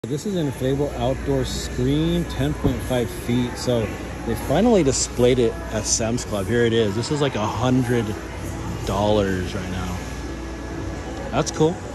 This is an inflatable outdoor screen, 10.5 feet. So they finally displayed it at Sam's Club. Here it is. This is like $100 right now. That's cool.